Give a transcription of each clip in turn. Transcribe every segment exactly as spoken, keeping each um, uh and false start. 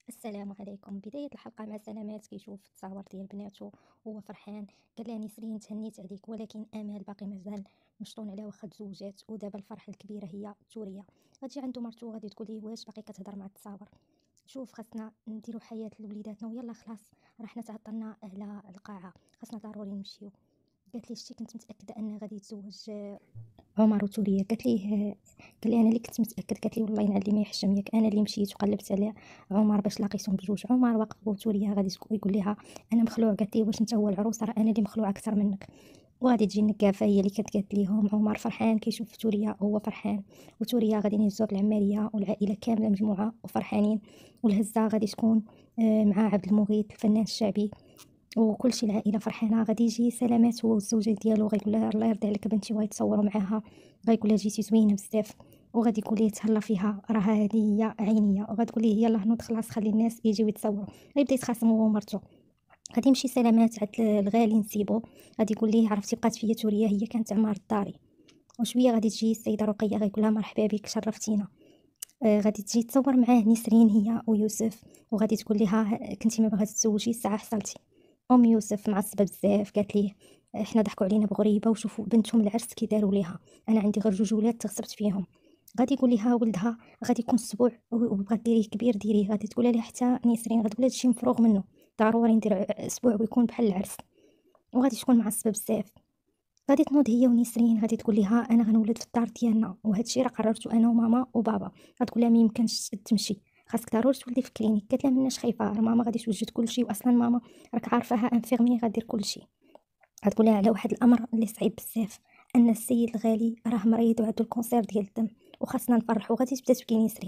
السلام عليكم. بداية الحلقة مع سلامات كيشوف التصاور ديال بناتو وهو فرحان. قال لها نسرين تهنيت عليك، ولكن امال باقي مازال مشطون عليها واخا تزوجات، ودابا الفرحة الكبيرة هي توريا. غتجي عنده مرتو غادي تقول ليه واش باقي كتهضر مع التصاور؟ شوف، خاصنا نديرو حياة لوليداتنا ويلا خلاص، راه حنا تعطلنا على القاعة، خاصنا ضروري نمشيو. قالت لي شتي كنت متأكدة أنه غادي يتزوج عمر وتوريا. قالت ليه قال لي انا اللي كنت متاكد. قالت لي والله ينعل لي ما يحشم ياك، انا اللي مشيت وقلبت على عمر باش لاقيتهم بجوج. عمر واقف وتوريا غادي تقو- يقول لها انا مخلوع. قالت لي واش انت هو العروس؟ راه انا اللي مخلوع اكثر منك. وغادي تجي النكافه هي اللي كانت قالت ليهم عمر فرحان كيشوف توريا وهو فرحان، وتوريا غادي يهزوا العماريه والعائله كامله مجموعه وفرحانين. والهزه غادي تكون آه، مع عبد المغيث الفنان الشعبي، وكلشي العائله فرحانه. غادي يجي سلامات هو والزوجه ديالو غايقول لها الله يرضي عليك بنتي، وغيتصوروا معاها. غايقول لها جيتي زوينه بزاف، وغادي يقول ليه تهلا فيها، راه هذه هي عينيه. وغتقول ليه يلاه نوض خلاص خلي الناس يجيو يتصوروا. غيبدا يتخاصم هو ومرته. غادي يمشي سلامات عند الغالي نسيبو. غادي يقول ليه عرفتي بقات فيا توريا، هي كانت عمار الداري. وشويه غادي تجي السيده رقيه غايقول لها مرحبا بك شرفتينا. آه، غادي تجي تصور معاه نسرين هي ويوسف. وغادي تقول لها كنتي ما بغات تزوجي الساعه حصلتي. ام يوسف معصبه بزاف، قالت ليه احنا ضحكوا علينا بغريبه وشوفوا بنتهم العرس كي داروا ليها، انا عندي غير جوج ولاد تغصبت فيهم. غادي يقول لها ولدها غادي يكون السبوع وبغات ديريه كبير ديريه. غادي تقول لها حتى نسرين غتقول لها هادشي مفروغ منه، ضروري ندير اسبوع ويكون بحال العرس. وغادي تكون معصبه بزاف. غادي تنوض هي ونسرين غادي تقول لها انا غنولد في الدار ديالنا، وهذا الشيء راه قررته انا وماما وبابا. غتقول لها ما يمكنش تمشي، خاصك ضروري تولدي في كلينيك. قالت لها مناش خايفه، راه ماما غادي توجد كلشي، واصلا ماما راك عارفاها انفيرمي غدير كلشي. غتقول لها على واحد الامر اللي صعيب بزاف، ان السيد الغالي راه مريض وعنده الكونسير ديال الدم، وخاصنا نفرحو. غادي تبدا تبكي نسرين.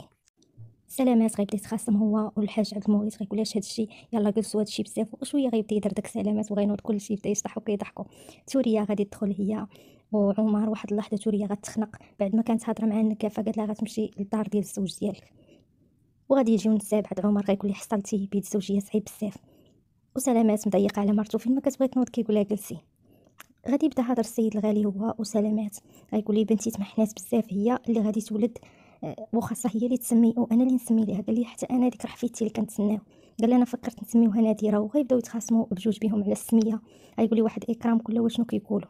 سلامات غيبدا يتخاصم هو والحاج عبد المغيث. غيقول لها هادشي يلاه جلسوا هادشي بزاف، وشويه غيبدا يدير داك سلامات وغينوض كلشي يبدا يشطح وكيضحكوا. توريا غادي تدخل هي وعمر. واحد اللحظه توريا غتخنق بعد ما كانت هضره مع النكافه، قالت لها غتمشي للدار ديال الزوج ديالك. وغادي يجيو النساء بعد عمر غيقول لي حصلتي بيت الزوجيه صعيب بزاف. وسلامات مضيقه على مرتو، فين ما كتبغي تنوض كيقول لها جلسي. غادي يبدا هذا السيد الغالي هو وسلامات. غيقول لي بنتي تمحنات بزاف، هي اللي غادي تولد، آه، وخاصها هي اللي تسمي وانا اللي نسمي ليها. قال لي حتى انا ديك رحفيتي اللي كنتسناو. قال لي انا فكرت نسميوها نادره. وغيبداو يتخاصموا بجوج بهم على السميه. غيقول لي واحد اكرام كله وشنو كيقولوا.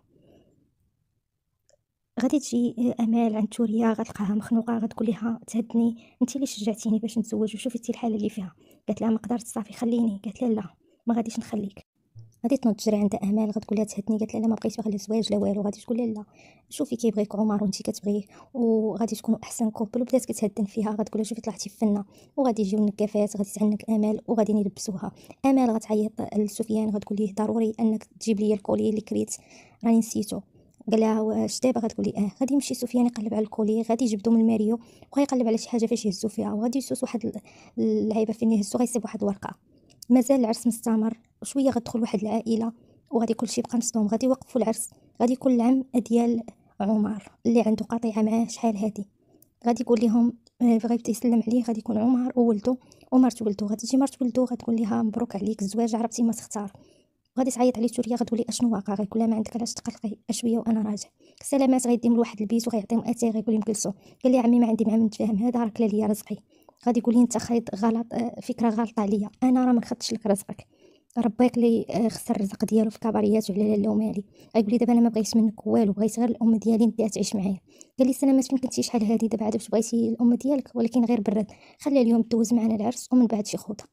غادي تجي آه، امال عند توريا غتلقاها مخنوقه. غتقول لها تهدني انت اللي شجعتيني باش نتزوج وشوفتي الحاله اللي فيها. قالت لها ما قدرت صافي خليني. قالت لها لا ما غاديش نخليك. غادي تنوض تجري عند امال. غتقول لها تهدني. قالت لها لا ما بقيتش باغا لا الزواج لا والو. غادي تقول لها لا شوفي كيبغيك عمر وانت كتبغيه وغادي تكونوا احسن كوبل. وبدات كتهدن فيها. غتقول لها شوفي طلعتي في فنه. وغادي يجيو النكافات غادي تعنك امال وغادي يلبسوها. امال غتعيط لسفيان. غتقول ليه ضروري انك تجيب لي الكولي اللي كريت راني نسيتو. قال لها واش دابا؟ غتقول لي اه. غادي يمشي سفيان يقلب على الكولي. غادي يجبدو من الماريو وغيقلب على شي حاجه فاش يهزو فيها. وغادي يسوس واحد اللعيبه فين يهزو غيصيب واحد الورقه. مازال العرس مستمر. وشويه غتدخل واحد العائله وغادي كلشي يبقى نصهم. غادي يوقفوا العرس. غادي يكون العم ديال عمر اللي عنده قطيعه معاه شحال هادي. غادي يقول لهم آه، غيبدا يسلم عليه. غادي يكون عمر وولده ومرت ولده. غادي تجي مرت ولده غتقول لها مبروك عليك الزواج، عرفتي ما تختار. غادي تعيط عليه توريا. غتقول لي اشنو واقع؟ غيقول لها ما عندك علاش تقلقي اشويه وانا راجع. سلامات غيديهم لواحد البيت وغيعطيهم اتاي. غيقول لهم جلسوا. قال لي عمي ما عندي مع من نتفاهم، هذا راه كلا ليا رزقي. غادي يقول لي انت خايط غلط، آه، فكره غلطه عليا، انا راه ما نخدش لك رزقك. رباك لي آه، خسر الرزق ديالو في كباريات وعلى لاله ومالي. غيقول لي دابا انا ما بغيتش منك والو، بغيت غير الام ديالي نديها تعيش معايا. قال لي سلامات فين كنتي شحال هادي؟ دابا عاد واش بغيتي الام ديالك؟ ولكن غير برد، خليها اليوم دوز معنا العرس ومن بعد شي خوطه.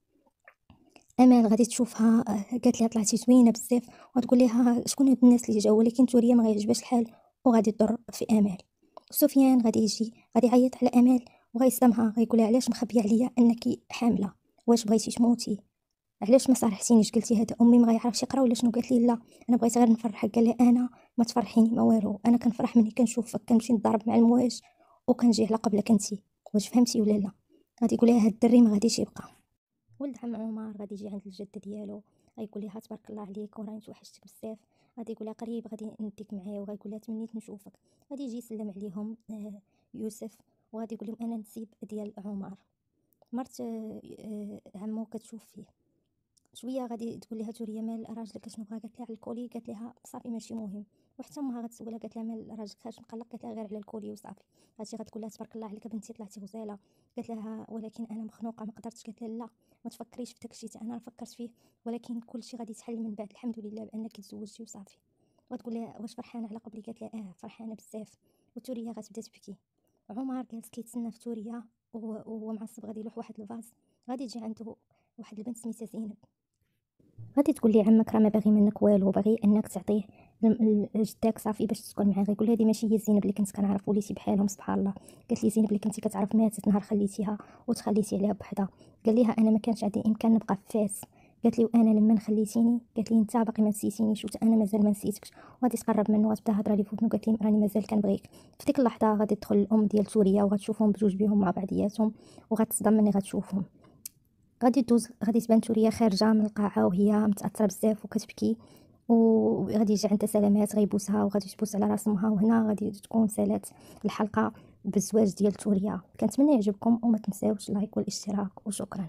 امال غادي تشوفها آه، قالت لها طلعتي زوينه بزاف. وغتقول لها شكون هاد الناس اللي جاوا؟ ولكن توريا ما غيعجبهاش الحال وغادي تضر في امال. سفيان غادي يجي غادي يعيط على امال وغيصدمها. غيقول لها علاش مخبيه عليا انك حامله؟ واش بغيتي تموتي؟ علاش ما صارحتينيش؟ قلتي هذا امي ما غيعرفش يقرا ولا شنو؟ قالت لي لا انا بغيت غير نفرحك. قال لي انا ما تفرحيني ما والو، انا كنفرح ملي كنشوفك كنمشي نضرب مع المواج وكنجي على قبلك انتي. واش فهمتي ولا لا؟ غادي يقول لها هاد الدري ما غاديش يبقى. ولد عم عمر غادي يجي عند الجده ديالو. غيقول لها تبارك الله عليك وراني توحشتك بزاف. غادي يقول لها قريب غادي نديك معايا. وغيقول لها تمنيت نشوفك. غادي يجي يسلم عليهم آه، يوسف. وغادي يقول لهم انا نسيب ديال عمر. مرت آه، آه، عمو كتشوف فيه. شويه غادي تقول لها توريه مال راجلك اشنو بغا، قالت لها على الكولي، قالت لها صافي ماشي مهم. وحتى امها غتسولها قالت لها مال راجلك خاش مقلق، قالت لها غير على الكولي وصافي. هادشي غتقول لها تبارك الله عليك بنتي طلعتي غزاله. قالت لها ولكن انا مخنوقه ما قدرتش. قالت لها لا ما تفكريش في داكشي، حتى انا فكرت فيه، ولكن كلشي غادي يتحل من بعد، الحمد لله بانك تزوجتي وصافي. وتقول لها واش فرحانه على قبلي؟ قالت لها اه فرحانه بزاف. وتوريه غتبدا تبكي. عمر جالس كيتسنى في توريه وهو وهو معصب، غادي يروح واحد الفاز، غادي تجي عنده واحد البنت سميتها زينب. غادي تقول لي عمك راه ما باغي منك والو، باغي انك تعطيه ل- لجداك صافي باش تسكن معاه. غيقول هذه ماشي هي زينب اللي كنت كنعرف، وليتي بحالهم سبحان الله. قالت لي زينب اللي كنتي كتعرف ماتت نهار خليتيها وتخليتي عليها بوحدها. قال ليها انا ما كانش عندي امكان نبقى في فاس. قالت لي وانا لما خليتيني، قالت لي انت باقي ما نسيتينيش وانا مازال ما نسيتكش. وغادي تقرب منه وتبدا هضره لي فوتنو، قالت لي راني مازال كنبغيك. في ديك اللحظه غادي تدخل الام ديال توريه وغتشوفهم بجوج بهم مع بعضياتهم، وغتصدم ملي غتشوفهم. غادي دوز غادي تبان توريه خارجه من القاعه وهي متاثره بزاف وكتبكي، وغادي يجي عندها سلامات غيبوسها وغادي تبوس على راس امها. وهنا غادي تكون سالات الحلقه بالزواج ديال توريه. كنتمنى يعجبكم وما تنساوش اللايك والاشتراك وشكرا.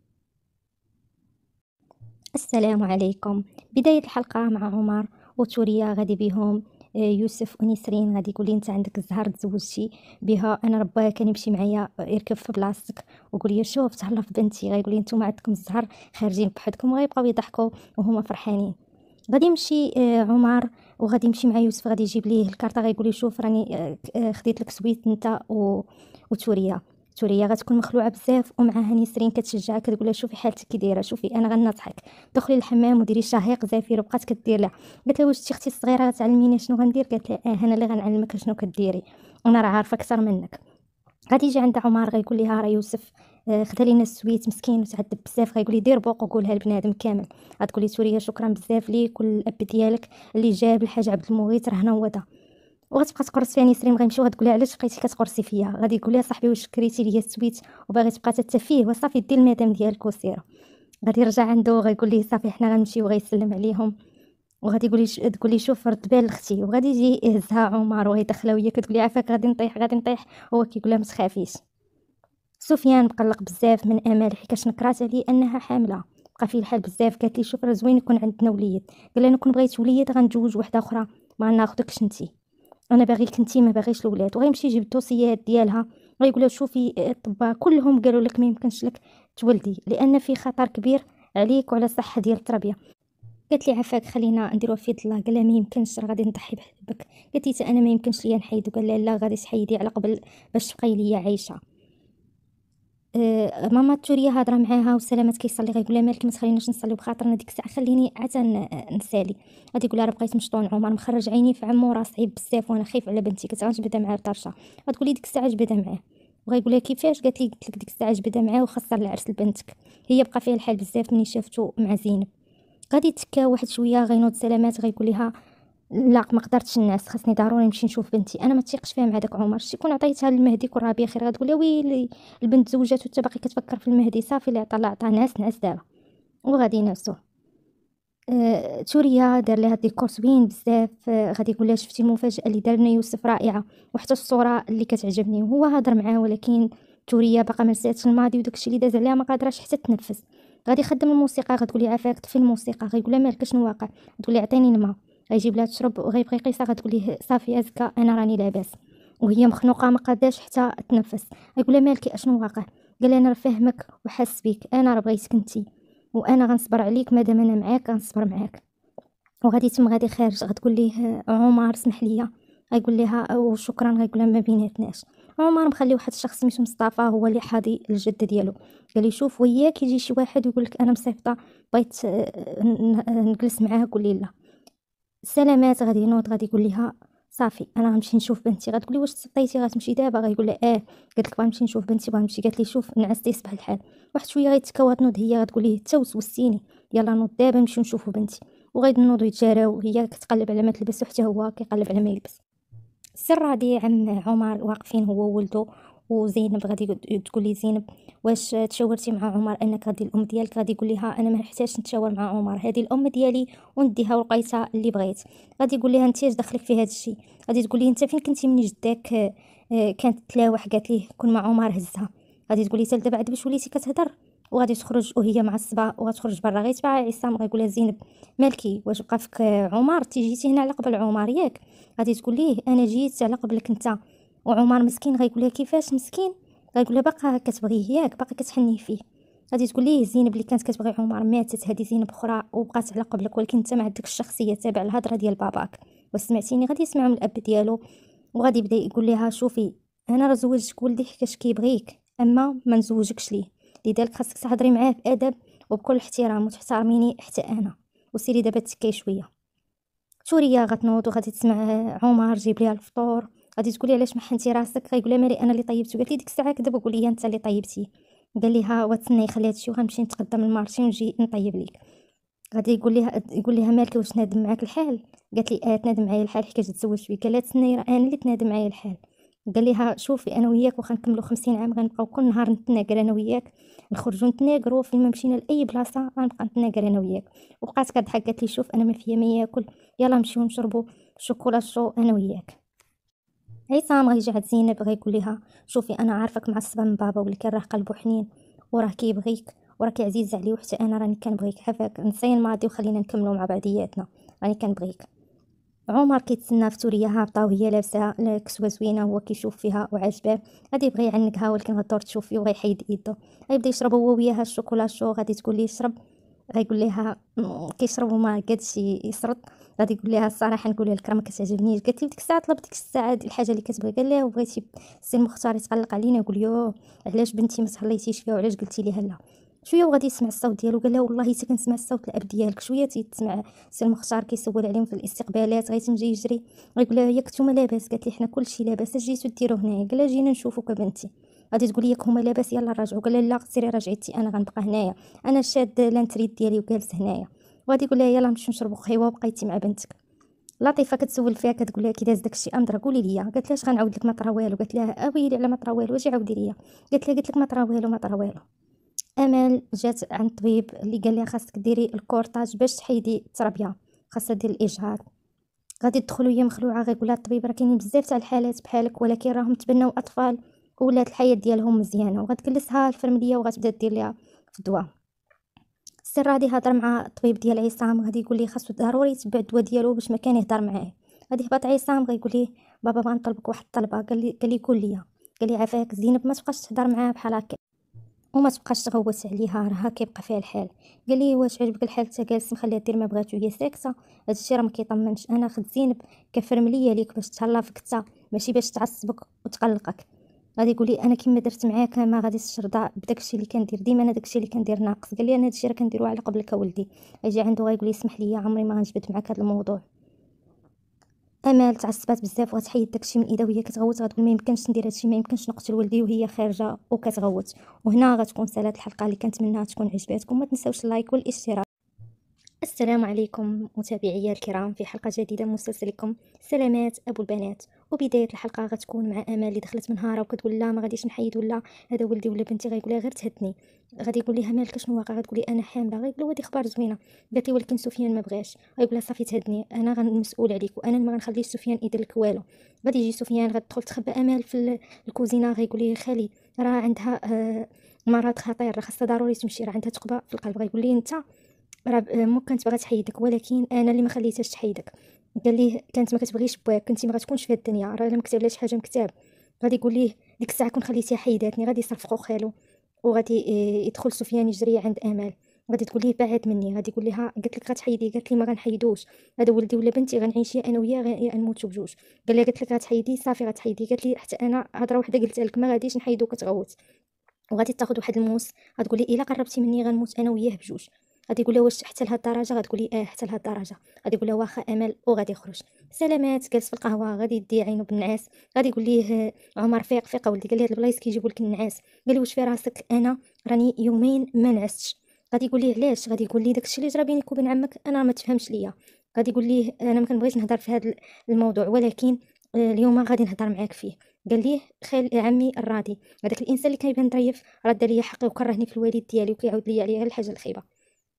السلام عليكم. بداية الحلقة مع عمر وتوريا غادي بهم آه، يوسف ونسرين. غادي يقول لي انت عندك الزهر تزوجتي بها، انا رباه كان يمشي معايا يركب في بلاصتك وقول لي شوف تهلا في بنتي. غايقول لي نتوما عندكم الزهر خارجين بحدكم، وغيبقاو يضحكوا وهما فرحانين. غادي يمشي آه، عمر وغادي يمشي مع يوسف، غادي يجيب ليه الكارطه، غايقول لي شوف راني آه، آه، خديت لك سويت انت و... وتوريا. توريا غتكون مخلوعه بزاف ومعاها نسرين كتشجعها كتقول لها شوفي حالتك كي دايره، شوفي انا غنضحك، دخلي للحمام وديري شهيق زفير. وبقات كدير لها. قالت لها واش انتي اختي الصغيره غتعلميني شنو غندير؟ قالت لها اه انا اللي غنعلمك شنو كديري، انا راه عارفه اكثر منك. غادي يجي عند عمر غيقول لها راه يوسف آه، خدا لينا السويت مسكين وتعذب بزاف. غيقول لي دير بوق وقولها لبنادم كامل. غتقول لي سوريه شكرا بزاف ليك والاب ديالك اللي جاب الحاج عبد المغيث راه هنا هو دا. وغتبقى تقرص فيها نسرين. غيمشيو غتقول لها علاش بقيتي كتقرصي فيا؟ غادي يقول لها صاحبي واش كريتي ليا السويت وباغي تبقى تتفيه؟ وصافي دير المدام ديالك وسيره. غادي يرجع عنده غيقول ليه صافي حنا غنمشيو وغيسلم عليهم. وغادي يقول لي ش... تقول لي شوف رد بال اختي. وغادي يجي يهزها عمر وغيدخلها وهي كتقول لي عافاك غادي نطيح غادي نطيح. هو كيقول لها ما تخافيش. سفيان مقلق بزاف من امال حيت نكرات عليه انها حامله، بقى فيه الحال بزاف. قالت لي شوف راه زوين يكون عندنا وليد. قال لها انا كون بغيت وليد غنتزوج وحده اخرى، ما ناخذكش انتي، انا باغيك انتي ما باغيش الولاد. وغيمشي يجيب الدوسيات ديالها. غيقول لها شوفي الطباء كلهم قالوا لك ما يمكنش لك تولدي لان في خطر كبير عليك وعلى الصحه ديال التربيه. قالت لي عافاك خلينا نديروها في يد الله. قال لها ما يمكنش راه غادي نضحي بك. قالت لي حتى انا ما يمكنش ليا نحيد. قال لها لا غادي تحيدي على قبل باش تبقاي ليا عايشه. آه، ماما توريه هضره معاها وسلامات كيصلي. غيقول لها مالك ما تخليناش نصلي بخاطرنا ديك الساعه، خليني عاد ن- نسالي. غادي يقول لها راه بقيت مشطون عمر مخرج عيني في عمو راه صعيب بزاف وانا خايف على بنتي، كنت غنجبدها معاه بطرشه. غتقول لي ديك الساعه جبدها معاه. وغيقول لها كيفاش؟ قالت لي قلت لك ديك الساعه جبدها معاه وخسر العرس لبنتك. هي بقى فيها الحال بزاف ملي شافتو مع زينب. غادي تكا واحد شويه غينوض سلامات غيقول لها لا ما قدرتش الناس، خاصني ضروري نمشي نشوف بنتي. انا ما تيقش فيها مع داك عمر، شتي كون عطيتها للمهدي كون راه بخير. غتقول لها ويلي البنت زوجات وانت باقي كتفكر في المهدي؟ صافي اللي عطا الله عطا، ناس ناس دابا وغادي ينعسوه. آه، توريا دار لها ديكور زوين بزاف. آه، غادي يقول لها شفتي المفاجاه اللي دار لنا يوسف رائعه وحتى الصوره اللي كتعجبني. وهو هضر معاه ولكن توريا باقا ما نساتش الماضي وداكشي اللي داز عليها ما قادراش حتى تنفس. غادي يخدم الموسيقى. غتقول لي عافاك طفي الموسيقى. غيقول لها مالك شنو واقع؟ تقول لي عطيني الماء. غيجيب لها تشرب وغيبقى يقيسها. غتقول ليه صافي ازكى انا راني لاباس. وهي مخنوقه ما قاداش حتى تنفس. غيقول لها مالك اشنو واقع؟ قال لها انا راه فاهمك وحاس بيك، انا راه بغيتك انتي وانا غنصبر عليك مادام انا معاك غنصبر معاك. وغادي تم غادي خارج. غتقول ليه عمر سمح ليا. غيقول لها وشكرا. غيقول لها ما بيناتناش. عمر مخلي واحد الشخص سميتو مصطفى هو اللي حاضي الجده ديالو. قال لي شوف وياك يجي شي واحد ويقول لك انا مصيفطه بغيت آه، ن- ن- نجلس معاه. قول لي لا. سلامات غادي ينوض غادي يقول لها صافي انا غنمشي نشوف بنتي. غتقول لي واش تصديتي غتمشي دابا؟ غيقول لها اه قلت لك غنمشي نشوف بنتي بغا نمشي. قالت لي شوف نعستي صباح الحال. واحد شويه غيتكا وتنوض هي. غتقول ليه حتى وسوستيني يلا نوض دابا نمشيو نشوفوا بنتي. وغادي نوضوا يتجاراو هي كتقلب على ما تلبس وحتى هو كيقلب على ما يلبس. السر راضي عم عمر واقفين هو وولدو وزينب. غادي يقول- تقول لي زينب واش تشاورتي مع عمر انك غادي الام ديالك؟ غادي يقول لها انا ما نحتاجش نتشاور مع عمر، هذه الام ديالي ونديها ولقيتها اللي بغيت. غادي يقول لها انت اش دخلك في هذا الشيء؟ غادي تقول لي انت فين كنتي من جداك آه، آه، كانت تلاوح؟ قالت ليه كون مع عمر هزها. غادي تقول لي حتى دابا عاد باش وليتي كتهضر؟ وغادي تخرج وهي معصبه وغتخرج برا غيتبع عصام. غيقول لها زينب مالكي واش بقى فيك عمر؟ تي جيتي هنا على قبل عمر ياك؟ غادي تقول ليه انا جيت على قبلك انت. وعمر مسكين غيقول لها كيفاش مسكين؟ غيقول لها باقا كتبغيه ياك، باقا كتحنيه فيه. غادي تقول ليه زينب اللي كانت كتبغي عمر ماتت، هذه زينب اخرى وبقات على قبلك، ولكن انت ما عندك الشخصيه تابع الهضره ديال باباك. وسمعتيني؟ غادي يسمع من الاب ديالو وغادي يبدا يقول لها شوفي انا راه زوجتك ولدي حيت كيبغيك، اما ما نزوجكش ليه، لذلك خاصك تهضري معاه بادب وبكل احترام وتحترميني حتى انا. وسيري دابا تكاي شويه. سوريا غتنوض وغادي تسمع عمر جيب ليها الفطور. غادي تقولي علاش ما حنتي راسك؟ غيقول لها مالي انا اللي طيبتو. قالت لي ديك الساعه كذا قول لي انت اللي طيبتي. قال لها وتسني خلي هادشي وغنمشي نتقدم للمارشي ونجي نطيب ليك. غادي يقول لها يقول لها مالك واش تنادم معاك الحال؟ قالت لي اه تنادم معايا الحال حيت تزوجت بك. قال لها تسني راه انا اللي تنادم معايا الحال. قال لها شوفي انا وياك واخا نكملوا خمسين عام غنبقاو كل نهار نتناقر انا وياك، نخرجوا نتناقروا فين ما مشينا لاي بلاصه غنبقى نتناقر انا وياك. وبقات كضحك قالت لي شوف انا ما فيا ما ياكل، يلا نمشيو نشربوا شوكولاتشو انا وياك. عصام غيجي عند زينب غيقول لها شوفي انا عارفك معصبه من بابا ولكن راه قلبو حنين وراه كيبغيك وراكي عزيز عليه، وحتى انا راني كنبغيك. عافاك نسي الماضي وخلينا نكملوا مع بعضياتنا، راني كنبغيك. عمر كيتسنى في سوريا هابطه وهي لابسه كسوه زوينه هو كيشوف فيها وعجبه. غادي يبغي يعنقها ولكن غدور تشوف فيه وغيحيد يدو. غيبدا يشرب هو وياها الشوكولاتشو. غادي تقول ليه شرب. غيقول لها "مم، كيشرب وما قادش يسرط". غادي يقول لها الصراحه نقول لك راه ما كتعجبنيش. قالت لي ديك الساعه طلب ديك الساعه الحاجه اللي كتبغي. قال لها وبغيتي السي المختار يتقلق علينا؟ يقول يو علاش بنتي ما تهليتيش فيها وعلاش قلتي ليها لا؟ شويه وغادي يسمع الصوت ديالو. قال لها والله حتى كنسمع الصوت الاب ديالك. شويه تيتسمع السي المختار كيسول عليهم في الاستقبالات. غيتم جاي يجري غيقول لها ياك نتوما لاباس؟ قالت لي حنا كلشي لاباس، اش جيتو ديروا هنايا؟ قال لها جينا نشوفوك بنتي. غادي تقول ياك هما لاباس يلا راجعوا. قال لها لا سيري راجعتي انا غنبقى هنايا، انا شاد لانتريد ديالي وجالس هنايا. وغادي يقول لها يلا نمشيو نشربوا قهوه وبقيتي مع بنتك. لطيفه كتسول فيها كتقول لها كي داز داكشي امضرا قولي لي. قالت لها اش غنعاود لك ما طرا والو. قالت لها اويلي على ما طرا والو واجي عاودي ليا. قالت لها قلت لك ما طرا والو ما طرا والو. امل جات عند الطبيب اللي قال لها خاصك ديري الكورتاج باش تحيدي الترابيه، خاصها دير الاجهاض. غادي تدخل وهي مخلوعه. غيقول لها الطبيب راه كاينين بزاف تاع الحالات بحالك ولكن راهم تبناو اطفال وولات الحياه ديالهم مزيانه. وغتجلسها الفرمليه وغتبدا دير ليها في الدواء. السر غادي يهضر مع الطبيب ديال عصام. غادي يقول ليه خاصو ضروري يتبع الدواء ديالو باش ما كان يهضر معاه. غادي يهبط عصام غيقول ليه بابا بغا نطلبك واحد الطلبه. قال لي قال لي قول لي. قال لي عافاك زينب ما تبقاش تهضر معاه بحال هكا وما تبقاش تغوت عليها راه كيبقى فيها الحال. قال لي واش عجبك الحال حتى جالس مخليها دير ما بغاتو هي ساكته؟ هادشي راه ما كيطمنش. انا خد زينب كفرمليه ليك باش تهلا فيك انت ماشي باش تعصبك وتقلقك. غادي يقول لي انا كيما درت معاك ما غاديش ترضى بداكشي اللي كندير ديما انا داكشي اللي كندير ناقص. قال لي انا هادشي راه كنديرو على قبلك ولدي. يجي عنده غيقول لي اسمح لي عمري ما غنجبد معاك هذا الموضوع. امال تعصبات بزاف وغتحيد داكشي من ايدها وهي كتغوت. غتقول ما يمكنش ندير هادشي، ما يمكنش نقتل ولدي وهي خارجه وكتغوت. وهنا غتكون سالات الحلقه اللي كنتمنى تكون عجباتكم. ما تنساوش اللايك والاشتراك. السلام عليكم متابعي الكرام في حلقة جديدة من مسلسلكم سلامات أبو البنات. وبداية الحلقة غتكون مع أمال اللي دخلت من هارة وكتقول لا ما غاديش نحيد ولا هذا ولدي ولا بنتي. غيقول لها غير تهدني. غادي يقول لها مالك شنو واقع؟ غتقول لي أنا حاملة. غيقول له هذه خبار زوينة. قالت لي ولكن سفيان ما بغاش. غيقول لها صافي تهدني أنا غنمسؤول عليك وأنا ما غنخليش سفيان يدير لك والو. غادي يجي سفيان غتدخل تخبى أمال في الكوزينة. غيقول لي خالي راه عندها آه مرض خطير راه خاصها ضروري تمشي راه عندها ثقبة في القلب. غيقول لي انت راه مو كانت باغا تحيدك ولكن انا اللي ما خليتهاش تحيدك. قال ليه كانت ما كتبغيش باك كنتي ما غتكونش في الدنيا راه الا مكتب لها حاجه مكتاب. غادي يقول ليه ديك الساعه كون خليتيها حيداتني. غادي يصرفقوا خالو وغادي إيه يدخل سفيان يجري عند امال. غادي تقول ليه بعد مني. غادي يقول لها قلت لك غتحيدي. قالت لي ما غنحيدوش هذا ولدي ولا بنتي غنعيش يا انا وياه يا نموتوا بجوج. قال لها قلت لك غتحيدي صافي غتحيدي. قالت لي حتى انا هضره وحده قلتها لك ما غاديش نحيدو كتغوت. وغادي تاخذ واحد الموس. غتقولي الا قربتي مني غنموت انا وياه بجوج. غادي يقول لها واش حتى لهاد الدرجه؟ غتقولي اه حتى لهاد الدرجه. غادي يقول لها واخا امل وغادي يخرج. سلامات جالس في القهوه غادي يدي عينو بالنعاس. غادي يقول ليه عمر فيق فيق ولدي. قال لي هاد البلايص كيجيبوا لك النعاس. قال لي واش في راسك انا راني يومين ما نعستش. غادي يقول ليه علاش؟ غادي يقول لي داكشي اللي جرى بينك وبين عمك انا ما تفهمش ليا. غادي يقول ليه انا ما كنبغيش نهضر في هذا الموضوع ولكن آه، اليوم غادي نهضر معاك فيه. قال ليه خال عمي الراضي هذاك الانسان اللي كيبان ضعيف رد ليا حقي وكرهني في الوالد ديالي وكيعاود ليا عليها الحاجه الخايبه.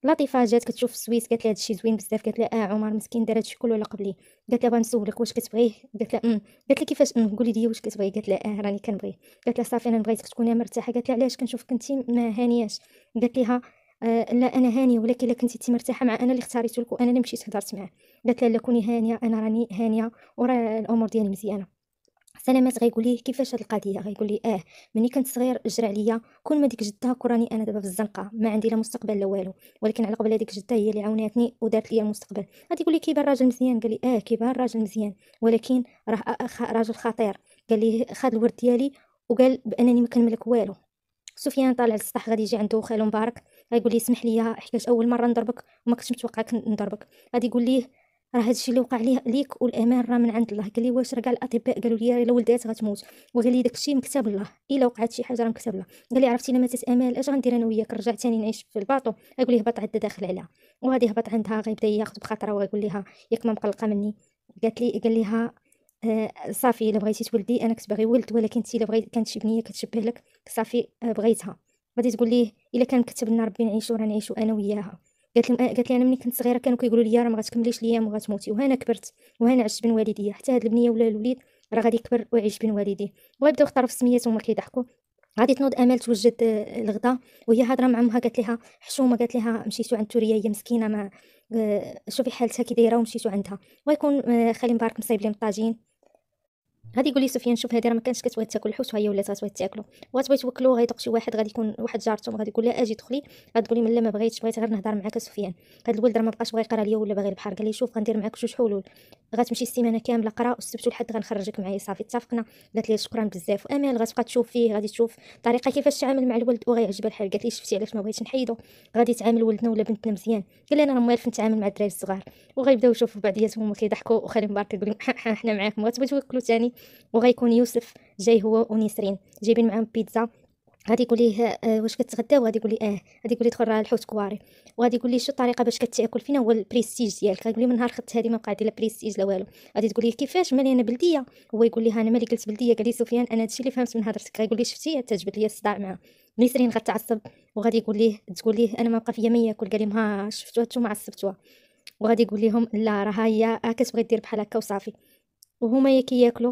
لطيفه جات كتشوف السويس، قالت لها هادشي زوين بزاف، قالت لها اه عمر مسكين دار هادشي كله على قبلي. قالت لها بغا نسولك واش كتبغيه؟ قالت لها امم قالت لها كيفاش أم؟ قولي لي واش كتبغي؟ قالت لها اه راني كنبغيه. قالت لها صافي انا بغيتك تكوني مرتاحه. قالت لها علاش؟ كنشوفك انت ما هانياش. قالت لها آه لا انا هانيه، ولكن الا كنتي انت مرتاحه مع انا اللي اختاريته لك وانا اللي مشيت هضرت معاه. قالت لها لا كوني هانيه، انا راني هانيه وراه الامور ديالي مزيانه. سلامات غيقول ليه كيفاش هاد القضيه؟ غيقول لي اه ملي كنت صغير جرى عليا كون ما ديك جده كوراني انا دابا في الزنقه ما عندي لا مستقبل لا والو، ولكن على قبل هذيك جده هي اللي عاوناتني ودارت لي المستقبل. غادي يقول لي كيبان راجل مزيان. قال لي اه كيبان راجل مزيان، ولكن راه أخ- راجل خطير. قال لي خد الورد ديالي وقال بانني ما كنملك والو. سفيان طالع للسطح غادي يجي عنده خالو مبارك. غايقول ليه اسمح لي حيت اول مره نضربك وما كنتش متوقعك نضربك. غادي يقول ليه راه هادشي اللي وقع ليه ليك والامان راه من عند الله. قال لي واش؟ راه كاع الاطباء قالوا لي الا ولدات غتموت، وقال لي داكشي مكتاب الله، الا وقعت شي حاجه راه مكتاب الله. قال لي عرفتي الا ماتت امال اش غندير انا وياك؟ رجعت ثاني نعيش في الباطو. غايقول ليه هبط عاد داخل عليها، وغادي يهبط عندها غيبدا ياخذ بخاطرها وغايقول لها ياك ما مقلقه مني. قالت لي قال لها آه صافي الا بغيتي تولدي انا كنت باغي ولد، ولكن انت الا بغيتي كانت شي بنيه كتشبه لك صافي آه بغيتها. غادي تقول ليه الا كان كتب لنا ربي نعيشو راه نعيشو انا وياها. قالت لهم قالت لي انا ملي كنت صغيره كانوا كيقولوا لي راه ما غتكمليش الايام وغتموتي، وهنا كبرت وهنا عشت بين والديا، حتى هاد البنيه ولا الوليد راه غادي يكبر ويعيش بين والديه. ويبداو يختاروا في السميات وهما كيضحكوا. غادي تنوض امال توجد آه، الغدا وهي هضره مع امها. قالت لها حشومه، قالت لها مشيتو عند توريه هي مسكينه ما آه، شوفي حالتها كي دايره ومشيتو عندها. ويكون آه، خالي مبارك مصايب لهم الطاجين. غادي يقول لي سفيان شوف هادي راه ما كانش كتبغي تاكل الحوت وهي ولات غتبغي تاكلو، وغتبغي توكلو. غيدوق شي واحد غادي يكون واحد جارتهم غادي يقول لها اجي دخلي. غتقولي من لا ما بغيتش، بغيت غير نهضر معاك سفيان. هاد الولد راه ما بقاش بغا يقرا ليا ولا باغي البحر. قال لي شوف غندير معاك جوج حلول، غتمشي السيمانه كامله قرا والسبت والحد غنخرجك معايا صافي اتفقنا. قالت لي شكرا بزاف. وامال غتبقى تشوف فيه، غادي تشوف الطريقه كيفاش تعامل مع الولد وغيعجبها الحال. قالت لي شفتي علاش ما بغيتش نحيدو؟ غادي تعامل ولدنا ولا بنتنا مزيان. قال لي انا راه موالف نتعامل مع الدراري الصغار. وغيبداو يشوفوا بعضياتهم هما كيضحكوا، وخالي مبارك يقول لهم حنا معاكم غتبغي توكلوا ثاني. وغيكون يوسف جاي هو ونسرين جايبين معاهم بيتزا. غادي يقول ليه آه واش كتغداو؟ غادي يقول لي اه. غادي يقول لي دخل راه الحوت كواري. وغادي يقول لي شو الطريقه باش كتاكل؟ فينا هو البريستيج ديالك؟ غادي يقول لي من نهار خدت هذه ما بقى عندي لا بريستيج لا والو. غادي تقول لي كيفاش مالي انا بلديه؟ هو يقول لي ها انا مالي قلت بلديه. قال لي سفيان انا هادشي اللي فهمت من هضرتك. غيقول لي شفتي تجبد لي الصداع معاه. نسرين غتعصب وغادي يقول ليه تقول ليه انا ما بقى فيا ما ياكل. قال لهم ها شفتوها نتوما عصبتوها. وغادي يقول لهم لا راه هي كتبغي دير بحال هكا وصافي. وهما يا كياكلوا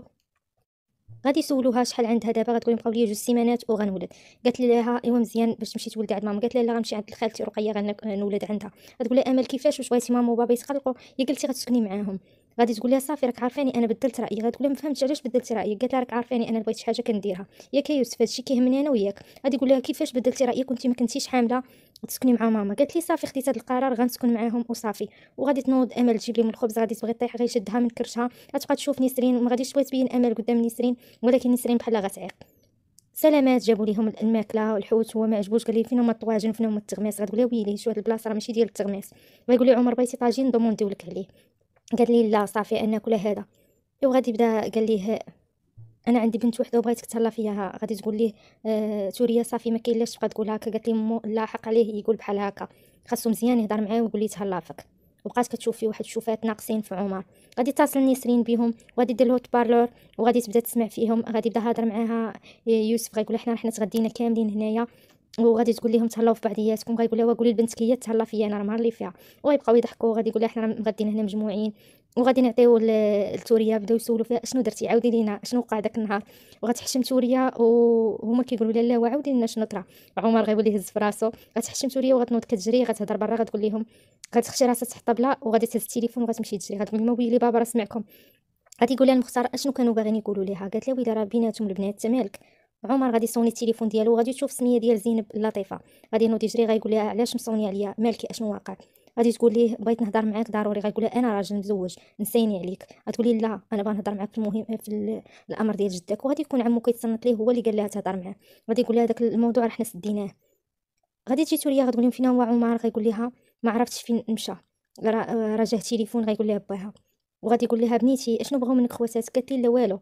غادي يسولوها شحال عندها دابا. غتقول لهم بقاو لي جوج سيمانات وغنولد. قالت لي لها ايوا مزيان باش تمشي تولدي عند ماما. قالت لها لا غنمشي عند خالتي رقيه غنولد عندها. غتقول لها امل كيفاش؟ واش بغيتي ماما وبابا يتقلقوا؟ هي قلتي غتسكني معاهم. غادي تقول لها صافي راك عارفاني انا بدلت رايي. غتقول لها ما فهمتش علاش بدلتي رايك. قالت لها راك عارفاني انا بغيت شي حاجه كنديرها ياك يا يوسف، هادشي كيهمني انا وياك. غادي يقول لها كيفاش بدلتي رايك وانت ما كنتيش حامله تسكني مع ماما؟ قالت لي صافي خديت هذا القرار غنسكن معاهم وصافي. وغادي تنوض امل تجيب لهم الخبز. غادي تبغي طيح غيشدها من كرشها. غتبقى تشوف نسرين وما غاديش تبغي تبين امل قدام نسرين، ولكن نسرين بحال غتعيق. سلامات جابوا ليهم الماكله والحوت هو ما عجبوش. قال لي فين هما الطواجن وفين هما التغماس؟ غتقول له ويلي شو هاد البلاصه راه ماشي ديال التغماس. ويقول لي عمر بغيتي طاجين ضمونديو لك عليه. قال لي لا صافي انا ناكل هذا. وغادي يبدا قال ليه انا عندي بنت وحده وبغيتك تهلا فيها. غادي تقول ليه آه توريه صافي ما كاين لاش تبقى تقول هكا. قالت لي مو لا حق عليه يقول بحال هكا، خاصو مزيان يهضر معاه ويقول ليه تهلا فيك. وبقات كتشوف فيه واحد الشوفات ناقصين في عمر. غادي تصل نسرين بهم وغادي دير الهوت بارلور وغادي تبدا تسمع فيهم. غادي يبدا هضر معاها يوسف غيقول حنا حنا تغدينا كاملين هنايا وغادي تقول لهم تهلاو في بعضياتكم. غايقول لها قولي لبنتك هي تهلا فيا انا راه نهار اللي فيها. وغيبقاو يضحكوا. غادي يقول لها حنا مغدين هنا مجموعين. وغادي نعطيو لتوريا بداو يسولوا فيها شنو درتي عاودي لينا شنو وقع داك النهار. وغتحشم توريا وهما كيقولوا لها لا وعاودي لنا شنو طرا. عمر غيولي يهز في راسو. غتحشم توريا وغتنوض كتجري غتهضر برا. غتقول لهم غتخشي راسها تحت الطبله وغادي تهز التليفون وغتمشي تجري. غتقول لهم ويلي بابا راه سمعكم. غادي يقول لها المختار اشنو كانوا باغيين يقولوا ليها. قالت له ويلي راه بيناتهم البنات انت مالك. عمر غادي يصوني التليفون ديالو وغادي تشوف سميه ديال زينب اللطيفه. غادي ينوض يجري غيقول لها علاش مصوني عليا مالكي اشنو واقع. غادي تقول ليه بغيت نهضر معاك ضروري. غيقول لها انا راجل مزوج نسيني عليك. غتقول لي لا انا باغا نهضر معاك في المهم في ال- الامر ديال جدك. وغادي يكون عمو كيتصنت ليه هو اللي قال لها تهضر معاه. غادي يقول لها داك الموضوع راه حنا سديناه. غادي تجي توريا غتقول لهم فين هو عمر. غيقول لها ما عرفتش فين مشى. راه راه جاه تليفون غيقول لها باها. وغادي يقول لها بنيتي اشنو بغاو منك خواتاتك؟ قالت لي لا والو.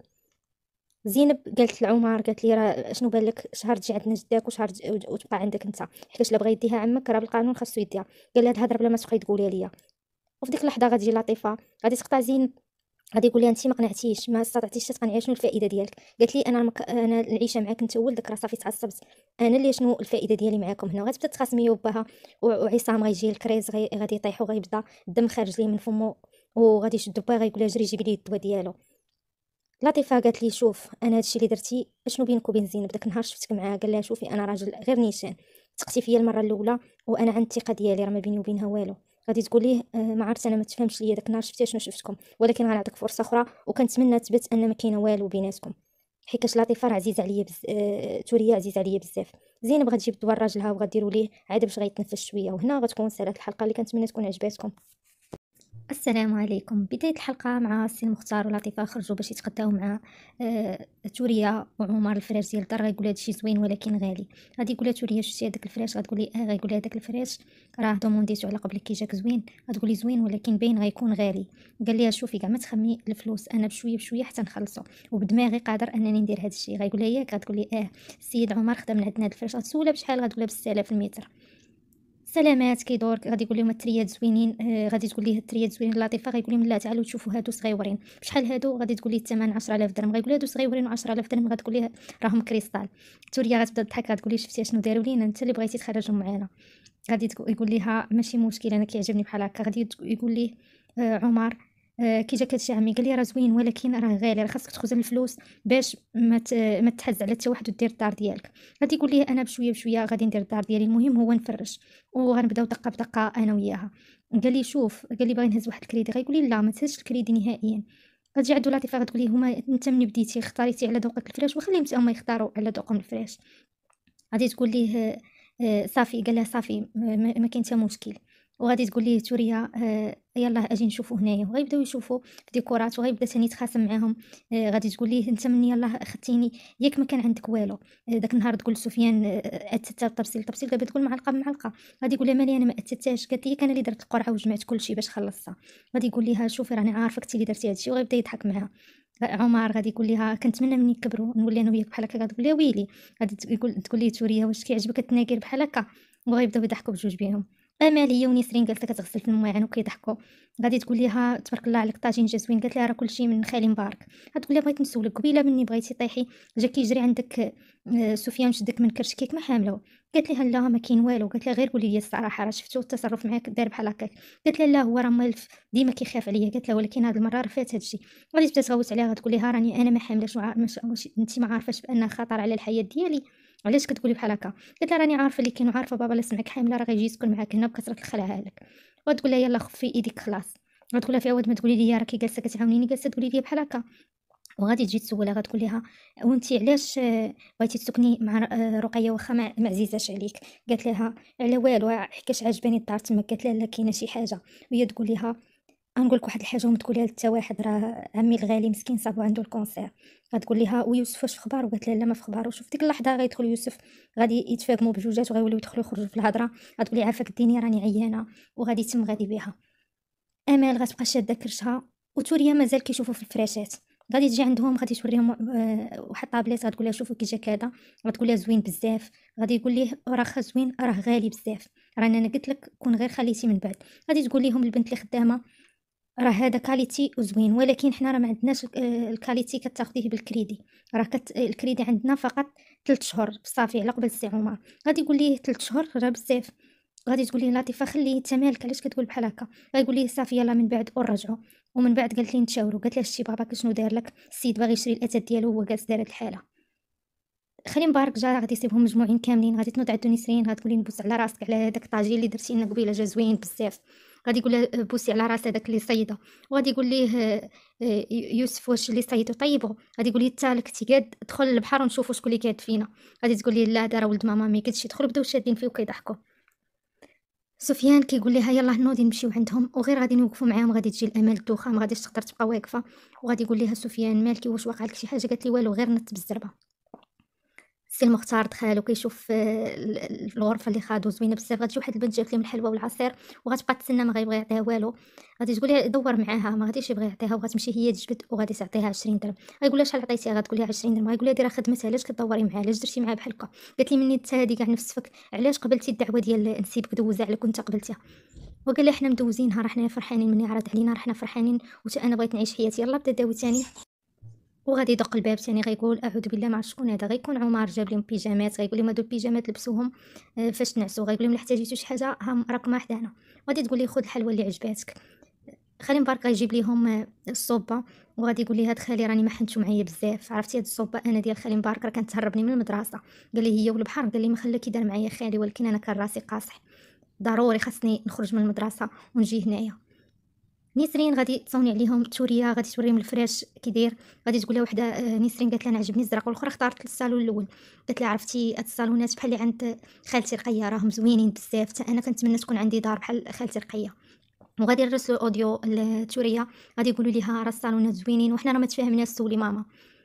زينب قالت لعمر قالت لي راه شنو بان لك شهر تجي عندنا جداك وشهر تج- وتبقى عندك انت حيت لا بغى يديها عمك راه بالقانون خاصو يديها. قال لها الهضره بلا ما تبقاي تقولي ليا. وفي ديك اللحظه غتجي لطيفه غادي تقطع زينب غادي يقول لها انت ما قنعتيش، ما استطعتيش تقنعي، شنو الفائده ديالك؟ قالت لي انا مك... انا العيشه معاك انت ولدك راه صافي تعصبت، انا اللي شنو الفائده ديالي معاكم هنا؟ غتبدا تخاصم هي وباها، و- وعصام غيجي الكريز غي... غادي يطيح وغيبدا الدم خارج ليه من فمه، وغادي يشدو باه غيقول لها جري جيبي لي الدواء ديالو. لطيفه قالت لي شوف انا هادشي اللي درتي اشنو بينك وبين زينب داك النهار شفتك معاها، قال لها شوفي انا راجل غير نيشان، ثقتي فيا المره الاولى وانا عند الثقه ديالي راه ما بيني وبينها والو. غادي تقول ليه آه ما عرفت انا ما تفهمش ليا داك النهار شفتي شنو شفتكم، ولكن غنعطيك فرصه اخرى وكنتمنى تثبت ان ما كاينه والو بيناتكم. حيت لطيفه راه عزيز عليا بز... آه... توريه عزيز عليا بزاف. زينب غتجيب الدواء لراجلها وغديروا ليه عاد باش غيتنفس شويه، وهنا غتكون سالات الحلقه اللي كنتمنى تكون عجباتكم. السلام عليكم. بداية الحلقة مع السي المختار ولطيفة خرجوا باش يتغداو مع آه توريا وعمر الفراش ديال الدار. غيقول هادشي زوين ولكن غالي. غادي يقول لها توريا شفتي هذاك الفراش؟ غتقولي اه. غيقول لها هذاك الفراش راه دومونديتو على قبل كي جاك زوين. غتقولي زوين ولكن باين غيكون غالي. قال لها شوفي كاع ما تخمي الفلوس، انا بشويه بشويه حتى نخلصو وبدماغي قادر انني ندير هادشي. غيقول لها ياك؟ غتقولي اه. السيد عمر خدا من عندنا هاد الفراش. غتسولها بشحال؟ غتقول لها ب ستة آلاف المتر. سلامات كيدور؟ غادي يقول لهم التريات زوينين. آه غادي تقول ليه التريات زوينين لطيفه. غيقول لهم لا تعالوا تشوفوا هادو صغيورين. بشحال هادو؟ غادي تقول ليه الثمن عشرة آلاف درهم. غيقول هادو صغيورين و10000 درهم. غتقول ليه راهم كريستال. توريا غتبدا تضحك. غتقول ليه شفتي شنو داروا لينا؟ انت اللي بغيتي تخرجهم معانا. غادي يقول ليها ماشي مشكل انا كيعجبني بحال هكا. غادي يقول ليه آه عمر آه كي جاك هادشي عمي؟ قال لي راه زوين ولكن راه غالي، راه خاصك تخزن الفلوس باش ما ت- ما تحز على حتى واحد ودير الدار ديالك. غادي يقول ليه انا بشويه بشويه غادي ندير الدار ديالي، المهم هو نفرش وغنبداو دقه بدقه انا وياها. قال لي شوف، قال لي باغي نهز واحد الكريدي. غيقول لي لا ما تهزش الكريدي نهائيا. غتجي عندو لطيفه غتقول ليه هما انت ملي بديتي اختاريتي على ذوقك الفراش وخليهم حتى هما يختاروا على ذوقهم الفراش. غادي تقول ليه آآ صافي. قال لها صافي ما ما ما كاين حتى مشكل. وغادي تقول ليه توريا آآ يلاه أجي نشوفو هنايا. وغيبداو يشوفوا في ديكورات وغيبدا ثاني يتخاصم معاهم. آآ غادي تقول ليه أنت من يلاه خدتيني ياك ما كان عندك والو. آآ داك النهار تقول لسفيان آآ أتت الطبسيل الطبسيل، دابا تقول معلقة بمعلقة. غادي يقول لها مالي أنا ما أتتاش، قالت لي ياك أنا اللي درت القرعة وجمعت كلشي باش خلصتها. غادي يقول ليها شوفي راني عارفة أنتِ اللي درتي هاد الشي. وغيبدا يضحك معاها. عمر غادي يقول ليها كنتمنى ملي نكبروا نولي أنا وياك بحال هكا. غتقول لها ويلي. غادي ت يقول تقول ليه توريا واش كيعجبك التناقير بحال هكا؟ وغيبداو يضحكوا بجوج بينهم. أمال هي ونسرين جالسة كتغسل في المواعن وكيضحكوا. غادي تقول ليها تبارك الله عليك الطاجين جا زوين. قالت لها راه كلشي من خالي مبارك. غتقول لها بغيت نسولك قبيله مني بغيتي طيحي جا كيجري عندك آه، سفيان شدك من كرش كيك ما حامله؟ قالت لها لا ما كاين والو. قالت لها غير قولي لي الصراحه راه شفتو التصرف معاك دار بحال هكاك؟ قالت لها لا هو راه مالف ديما كيخاف عليا. قالت لها ولكن هاد المره راه فات هادشي. غادي تبدا تغوت عليها. غتقول لها راني انا ما حاملاش وع- مش واش انت ما عارفاش بان خطر على الحياه ديالي؟ علاش كتقولي بحال هكا؟ قالت لها راني عارفه اللي كاين وعارفه بابا لا سمعك حامله راه غيجي يسكن معاك هنا بكثره الخلعه لك. وتقول لها يلا خفي ايديك خلاص. غتقول لها في عوض ما تقولي لي راكي جالسه كتعاونيني جالسه تقولي لي بحال هكا. وغادي تجي تسولها. غتقول لها وانت علاش آه، بغيتي تسكني مع ر- آه، رقيه واخا ما ما عزيزاش عليك؟ قالت لها على والو حكاش عجباني الدار تما. قالت لها لا كاينه شي حاجه. وهي تقول لها غنقول لك واحد الحاجه وما تقوليها لتا واحد، راه عمي الغالي مسكين صابو عنده الكونسير. غتقول لها ويوسف واش في خبارو؟ قالت لها لا ما في خبارو. شوف ديك اللحظه غيدخل يوسف غادي يتفاهموا بجوجات وغيوليو يدخلوا يخرجوا في الهضره. غتقولي عافاك الدنيا راني عيانه وغادي تم غادي بها. امال غتبقى شاده كرشها وتوريا مازال كيشوفوا في الفراشات. غادي تجي عندهم غادي توريهم آه، واحد طابليت. غتقول لها شوفوا كي جا كذا. غتقول لها زوين بزاف. غادي يقول ليه راه زوين راه غالي بزاف. رانا انا قلت لك كون غير خليتي من بعد. غادي تقول لهم البنت اللي خدامه راه هذا كاليتي وزوين ولكن حنا راه ما عندناش الك- آه، الكاليتي كتاخديه بالكريدي. راه كت... الكريدي عندنا فقط ثلاث شهور صافي على قبل السي عمر. غادي يقول ليه ثلاث شهور راه بزاف. غادي تقول ليه لطيفه خليه انت مالك علاش كتقول بحال هكا؟ غايقول ليه صافي يلاه من بعد ونرجعوا. ومن بعد قالت لي نتشاوروا. قالت لها شتي باباك شنو داير لك؟ السيد باغي يشري الاثاث ديالو وهو جالس داير هاد الحاله. خلي مبارك جا غادي يسيبهم مجموعين كاملين. غادي تنوض عندو نسرين غتقولي نبوس على راسك على هذاك الطاجين اللي درتي لنا قبيله جا زوين بزاف. غادي يقول لها بوسي على راس هذاك اللي صيده. وغادي يقول ليه آه، آه، يوسف واش اللي صيدو طيبو؟ غادي يقول ليه تا لك تيقاد دخل للبحر ونشوفوا شكون اللي قاد فينا. غادي تقول ليه لا دار ولد ماما ما يقدش يدخل. بداو شادين فيه وكيضحكوا. سفيان كيقول لها يلاه نوضي نمشيو عندهم وغير غادي نوقفوا معاهم. غادي تجي الامال الدوخه ما غاديش تقدر تبقى واقفه. وغادي يقول لها سفيان مالكي واش واقع لك شي حاجه؟ قالت لي والو غير نط بالزربه. السي المختار دخل وكيشوف آه، ال ال الغرفة اللي خادو زوينة بزاف، غتجي واحد البنت جابت ليهم الحلوى والعصير وغتبقى تسنى ما غيبغي يعطيها والو، غادي تقول ليه دَوّر معاها ما غاديش يبغي يعطيها وغتمشي هي تجبد وغادي تعطيها عشرين درهم، غيقول لها شحال عطيتيها غتقول ليه عشرين درهم، غيقول لها دي راه خدمتها علاش كدوري معاها علاش درتي معاها بحال هكا، قالت لي مني نتا هادي كاع نفس فك علاش قبلتي الدعوة ديال نسيبك دوزها عليك وانت قبلتيها، وقال لها حنا مدوزينها راه حنايا فرحانين مني عرض علينا راه حنا فرحانين وتا أنا بغيت نعيش حياتي يلاه بدا داوي تاني. وغادي يدق الباب تاني غيقول أعوذ بالله ما عرفت شكون هذا، غيكون عمر جاب لهم بيجامات غيقول لهم هادو البيجامات لبسوهم آه، فاش تنعسوا، غيقول لهم الا احتاجيتو شي حاجه ها راكم حدانا، وغادي تقول ليه خذ الحلوى اللي عجباتك. خالي مبارك غيجيب ليهم آه، الصوبه وغادي يقول لي هاد خالي راني ما حنتو معايا بزاف، عرفتي هاد الصوبه انا ديال خالي مبارك راه كانت تهربني من المدرسه، قال لي هي والبحر، قال لي ما خلا كي دار معايا خالي ولكن انا كان راسي قاصح ضروري خاصني نخرج من المدرسه ونجي هنايا. نسرين غادي تصوني عليهم توريا غادي توريهم الفراش كي داير، غادي تقول لها وحده آه، نسرين قالت لها انا عجبني الزرق والاخرى اختارت الصالون الاول، قالت لها عرفتي هاد الصالونات بحال اللي عند خالتي رقيه راهم زوينين بزاف حتى انا كنتمنى تكون عندي دار بحال خالتي رقيه، وغادي نرسلوا اوديو لتوريا غادي يقولوا ليها راه الصالونات زوينين وحنا راه ما تفاهمناش سولي ماما.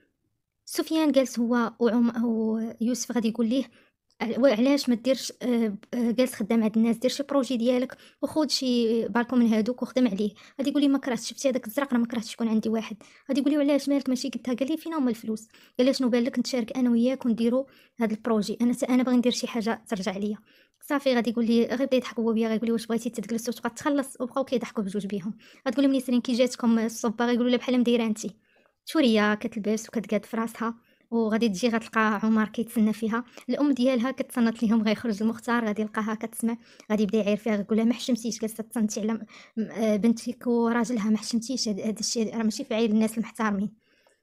سفيان جالس هو وعم ويوسف غادي يقول ليه ع وعلاش ما ديرش آآ آآ جالس خدام عند الناس، دير شي بروجي ديالك وخُذ شي بالكم من هادوك وخدم عليه، غادي يقول لي ما كرهتش شفتي هذاك الزرق راه ما كرهتش يكون عندي واحد، غادي يقول لي وعلاش مالك ماشي قدها، قال لي فين هما الفلوس، قال لي شنو بان لك نتشارك أنا وياك ونديرو هاد البروجي، أنا حتى أنا باغي ندير شي حاجة ترجع ليا، صافي غادي يقول لي غيبدا يضحك هو وياه غيقول لي واش بغيتي تجلس وتبقى تخلّص وبقاو كيضحكوا بجوج بيهم، غتقول لهم نسرين كي جاتكم الصُبّة غيقولوا لها بحال مدايرة انتِ، شورية كتلبس وكتقاد في راسها وغادي تجي غتلقى عمر كيتسنى فيها، الأم ديالها كتصنت ليهم غيخرج المختار غادي يلقاها كتسمع، غادي يبدا يعاير فيها غيقول لها ما حشمتيش جالسة تصنتي على م آآ بنتك وراجلها ما حشمتيش هاد هاد الشي راه ماشي في عيب الناس المحترمين.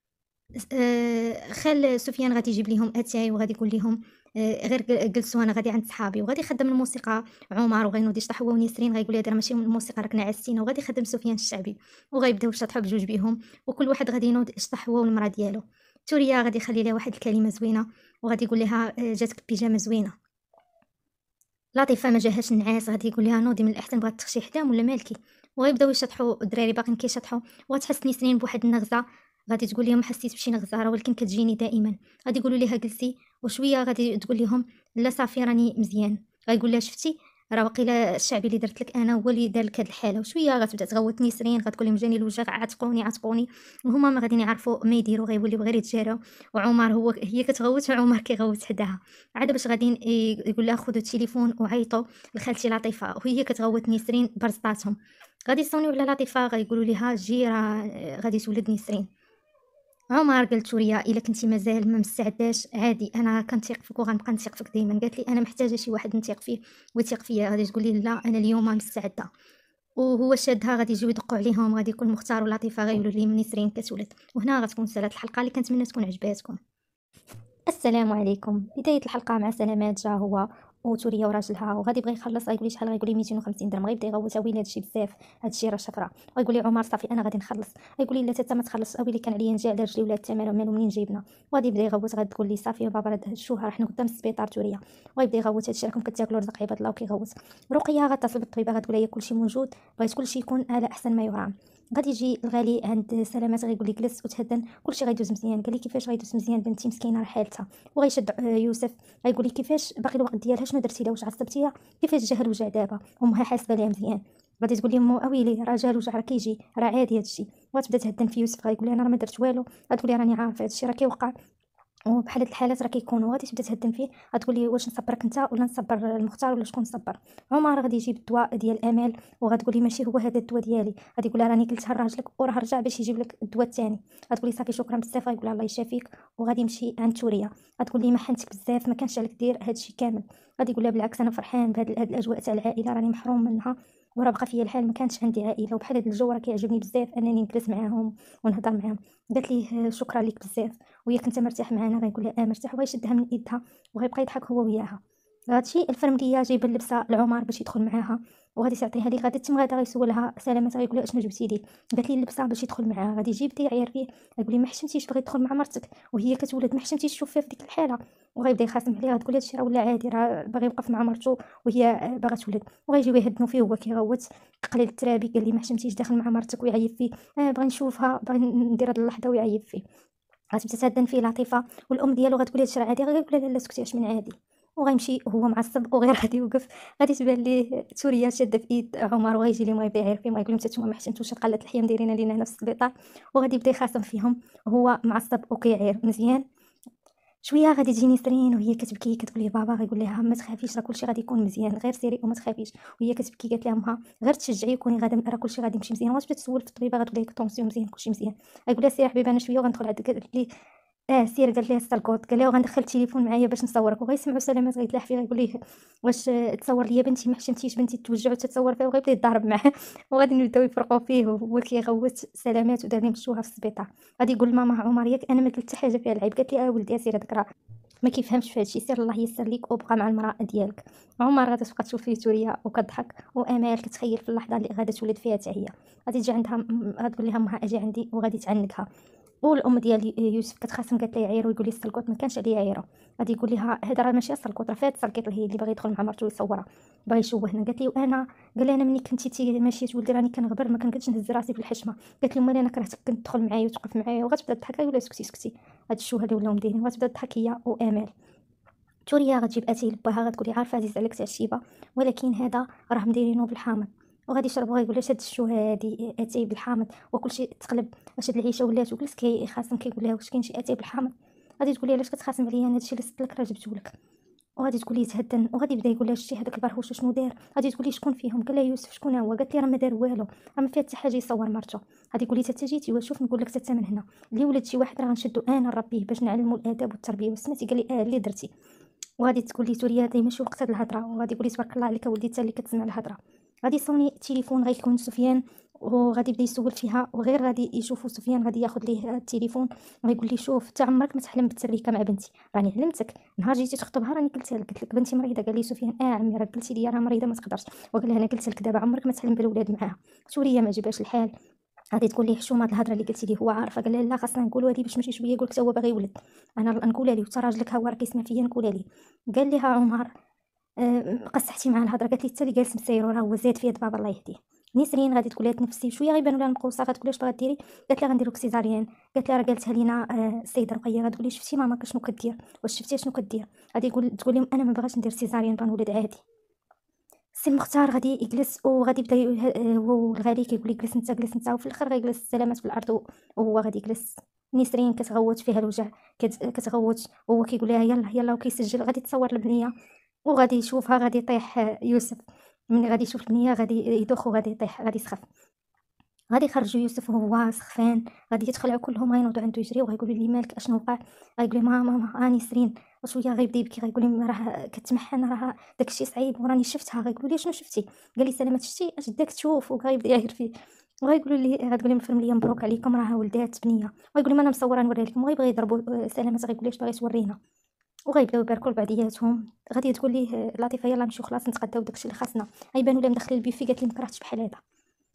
س آآ خال سفيان غادي يجيب ليهم أتاي وغادي يقول ليهم آآ غير ج جلسوا أنا غادي عند صحابي، وغادي يخدم الموسيقى عمر وغينوض يشطح هو ونسرين غيقول لها هذا راه ماشي من الموسيقى راكنا عازتينا، وغادي يخدم سفيان الشعبي، وغيبداو يشطحوا بجوج بيهم، وكل واحد غادي ينوض يشطح هو والمرا ديالو. توريا غادي يخلي ليها واحد الكلمة زوينة، وغادي يقول لها آآ جاتك بيجامة زوينة. لطيفة ما جاهاش النعاس غادي يقول لها نوضي من الأحسن بغات تخشي حداهم ولا مالكي، وغيبداو يشطحوا الدراري باقيين كيشطحوا، وغتحس نسرين بواحد النغزة غادي تقول لهم حسيت بشي نغزة راه ولكن كتجيني دائما، غادي يقولوا ليها جلسي وشوية غادي تقول لهم لا صافي راني مزيان، غيقول لها شفتي راه واقيلا الشعبي اللي درت لك انا هو اللي دار لك هاد الحاله، وشويه غتبدا تغوت نسرين غتقول لهم جاني الوجع عتقوني عتقوني، وهما ما غاديين يعرفوا ما يديروا غيوليو غير يتجاراو، وعمر هو هي كتغوت وعمر كيغوت حداها، عاد باش غاديين ي يقول لها خذوا التليفون وعيطوا لخالتي لطيفة وهي كتغوت نسرين برزطاتهم، غادي يصونيو على لطيفة غيقولوا ليها جي راه غادي تولد نسرين. عمر قال لتوريا إلا كنتي مازال ما مستعداش عادي أنا كنثيق فيك وغنبقى نثيق فيك ديما، قالت لي أنا محتاجة شي واحد نثيق فيه ويثيق فيا، غادي تقول لي لا أنا اليوم مستعدة، وهو شادها غادي يجيو يدقوا عليهم غادي يكون مختار ولطيفة غيقولوا لهم نسرين كتولد، وهنا غتكون سالات الحلقة اللي كنتمنى تكون عجباتكم. السلام عليكم، بداية الحلقة مع سلامات جا هو وتوريا وراجلها وغادي يبغي يخلص غيقول لي شحال غيقول لي مئتين وخمسين درهم غيبدا يغوتها ويلي هادشي بزاف هادشي راه شفره، غيقول لي عمر صافي انا غادي نخلص، غيقول لي لا حتى ما تخلص اويلي كان عليا نجي على رجلي ولا حتى مالو مالو منين جايبنا، وغادي يبدا يغوت غادي تقول لي صافي بابا راه هادشوها راه حنا قدام السبيطار توريا، وغيبدا يغوت هادشي راكم كتاكلوا رزق عباد الله وكيغوت. رقيه غتصل بالطبيبه غتقول لها كلشي موجود بغيت كلشي يكون على احسن ما يرام، غادي يجي الغالي عند سلامات غيقول لي جلس وتهدن كلشي غيدوز مزيان، قال لي كيفاش غيدوز مزيان بنتي مسكينه راه حالتها، وغيشد آه، يوسف غيقول لي كيفاش باقي الوقت ديالها شنو درتي لها واش عصبتيها كيفاش جا الوجع دابا، امها حاسبه ليها مزيان، غادي تقول لي مو اويلي راه جا الوجع راه كيجي راه عادي هادشي، وغتبدا تهدن في يوسف غيقول لها انا راه ما درت والو، غتقول لي راني عارفه هادشي راه كيوقع وبحال هاد الحالات راه كيكونوا، غادي تبدا تهدم فيه غتقول لي واش نصبرك انت ولا نصبر المختار ولا شكون نصبر. عمر غادي يجيب الدواء ديال امال وغتقول لي ماشي هو هذا الدواء ديالي، غادي يقول لها راني قلتها لراجلك وراه رجع باش يجيب لك الدواء الثاني، غتقول لي صافي شكرا بزاف، غيقول لها الله يشافيك وغادي يمشي عند توريا، غتقول لي محنتك بزاف ما كانش عليك دير هادشي كامل، غادي يقول لها بالعكس انا فرحان بهاد هاد الاجواء تاع العائله راني محروم منها وراه بقى فيا الحال ما كانش عندي عائله وبحال هاد الجو راه كيعجبني بزاف انني نجلس معاهم ونهضر معاهم، قالت ليه شكرا لك بزاف وياك انت مرتاح معانا غيقول لها اه مرتاح وغيشدها من يدها وغيبقى يضحك هو وياها. هادشي الفرمليه جايبه اللبسه لعمر باش يدخل معاها وغادي تعطيها ليه، غادي تم غادا غيسولها سلامات غيقول لها اشنو جبتي ليه، قالت لي اللبسه باش يدخل معاها، غادي يجي يبدا يعير فيه غيقول لي ما حشمتيش باغي تدخل مع مرتك وهي كتولد ما حشمتيش تشوفيها في ديك الحاله، وغيبدا يخاصم عليها غتقول هادشي راه ولا عادي راه باغي يوقف مع مرتو وهي باغا تولد، وغيجيو يهدنوا فيه هو كيغوت قليل الترابي قال لي ما حشمتيش داخل مع مرتك ويعيب فيه اه باغي نشوفها باغي ندير هاد اللحظه ويعيب فيه. غتبدا تهدن فيه لطيفه، والام ديالو غتقول ليه هاد الشرع عادي، غيقول لها لا لا سكتي اش من عادي، وغيمشي وهو معصب وغير غادي يوقف. غادي تبان ليه توريا شاده في ايد عمر، وغيجي ليه ما يبيع يعرف فيه، ما يقول لهم نتوما ما حشمتوش قله الحياه مديرين لينا هنا في السبيطار، وغادي يبدا يخاصم فيهم وهو معصب وكيعير مزيان. شويه غادي تجي نسرين وهي كتبكي كتقول لي بابا، غيقول لها ما تخافيش راه كلشي غادي يكون مزيان، غير سيري وما تخافيش. وهي كتبكي قالت لها امها غير تشجعي وكوني غادا راه كلشي غادي يمشي مزيان. وغتبدا تسول في الطبيبه غتقول لها الطونسيون مزيان كلشي مزيان. غيقول لها سيري حبيبه انا شويه وغندخل عندك. قالت لي اه سير. قالت لها هسه الكود، قال لها وغندخل التليفون معايا باش نصورك. وغيسمعوا سلامات غيتلاح فيه غيقول ليه واش تصور ليا بنتي؟ ما حشمتيش بنتي توجع وتتصور فيها، وغيبدا يضارب معاه. وغادي نبداو يفرقوا فيه وهو كيغوت سلامات ودارين يمشوها في السبيطار. غادي يقول لماما عمر ياك انا ما قلت حتى حاجه فيها العيب. قالت لي اه ولدي سير هذاك راه ما كيفهمش في هادشي، سير الله يسر ليك وبقى مع المراه ديالك. عمر غادا تبقى تشوف فيه توريا وكتضحك، وامال كتخيل في اللحظه اللي غادا تولد فيها حتى هي. غادي تجي عندها م- غتقول لها امها اجي عندي، وغادي تعنقها. والام ديال يوسف كتخاصم قالت ليه عيرو، يقول لي السلكوت ما كانش عليه عيرو. غادي يقول لها هذا راه ماشي السلكوت، راه فات السلكيط اللي هي اللي باغي يدخل مع مرتو يصورها، باغي يشوهنا. قالت لي وانا، قال لي انا ملي كنتي تي ماشيت ولدي راني كنغبر ما كنقدش نهز راسي في الحشمه. قالت له مالي انا كرهتك تدخل معايا وتوقف معايا. وغتبدا تضحك ولا سكتي سكتي هاد الشوهه اللي ولاو مديرين. وغتبدا تضحك هي وامال. توريا غتجيب اتاي لباها غتقول لي عارفه عزيز عليك تاع الشيبه، ولكن هذا راه مديرينه بالحامض. وغادي يشربوا. غيقول لها شاد الشو هادي اتاي بالحامض وكلشي تقلب. واش هاد العيشه ولات. وجلس كيخاصم كيقول لها واش كاين شي اتاي بالحامض. غادي تقول لي علاش كتخاصم عليا انا؟ هادشي اللي صدت لك راه جبتو لك. وغادي تقول لي تهدن. وغادي يبدا يقول لها شتي هذاك البرهوش شنو دار. غادي تقول لي شكون فيهم. قال لها يوسف. شكون هو؟ قالت لي راه ما دار والو، راه ما فيها حتى حاجه يصور مرته. غادي يقول لي حتى جيتي وشوف نقول لك حتى من هنا اللي ولد شي واحد راه غنشدو انا نربيه باش نعلمو الاداب والتربيه. وسمعتي؟ قال لي اه اللي درتي. وغادي تقول لي توريا هذه ماشي وقت هاد الهضره. وغادي يقول لي تبارك الله عليك ولدي حتى اللي كتسمع الهضره. غادي يصوني التليفون غيكون سفيان، وغادي يبدا يسول فيها. وغير غادي يشوفوا سفيان غادي ياخذ ليه التليفون ويقول لي شوف حتى عمرك ما تحلم بالتريكه مع بنتي، راني علمتك نهار جيتي تخطبها راني قلتها لك، قلت لك بنتي مريضه. قال لي سفيان اه عمي راه قلتي لي راه مريضه ما تقدرش. وقال لها انا قلت لك دابا عمرك ما تحلم بالولاد معاها. سوريا ما عجبهاش الحال. غادي تقول ليه حشومه هاد الهضره اللي قلتي لي. هو عارفه. قال لها لا خاصنا نقولوا هادي باش ماشي شويه يقول لك تا هو باغي يولد. انا نقولها ليه وتا راجلك ها هو راه كيسمع فيا نقولها ليه. قال لها عمر آه، قصحتي معاه الهضره. قالت لي حتى اللي جالس مسيرو راه هو زاد فيا بابا الله يهديه. نسرين غادي تقول لها تنفسي شويه غيبانوا لها المقوسه. غتقول لها اش باغا ديري. قالت لها غندير لك سيزاريان. قالت لها راه قالتها لينا آه، السيده رقيه. غتقول لي شفتي ماما شنو كدير؟ واش شفتي شنو كدير؟ غادي يقول تقول لهم انا ما باغاش ندير سيزاريان بغا نولد عادي. السي المختار غادي يجلس وغادي يبدا ي- آه، هو الغالي كيقول لي جلس انت جلس انت. وفي الاخر غيجلس السلامات في الارض و- وهو غادي يجلس. نسرين كتغوت فيها الوجع، كت- كتغوت وهو كيقول لها يلا يلا وكيسجل. غادي تصور البنيه وغادي يشوفها. غادي يطيح آه، يوسف. ملي غادي يشوف البنيه غادي يدوخ وغادي يطيح غادي يسخف. غادي يخرجوا يوسف وهو سخفان. غادي يدخلوا كلهم غينوضوا عنده يجريو وغيقولوا لي مالك اشنو وقع. غيقول لهم ماما ماما راني سرين. وشويه غيبدا يبكي. غيقول لهم راه كتمحن راه داكشي صعيب وراني شفتها. غيقولوا لي شنو شفتي؟ قال لي سلامات شتي اش داك تشوف. وغيبدا يعير فيه. وغيقولوا لي غتقول لهم فيلم ليا مبروك عليكم راه ولدات بنيه. وغيقول لهم انا مصوره نوريها لكم. وغيبغي يضربوا آه، سلامات. غيقول لي اش باغي تورينا. وغيبداو يباركوا لبعضياتهم. غادي تقول ليه آه، لطيفه يلا نمشيو خلاص نتغداو داكشي اللي خاصنا. غيبانوا لها مدخل البيفي. قالت لي ما كرهتش بحال هذا.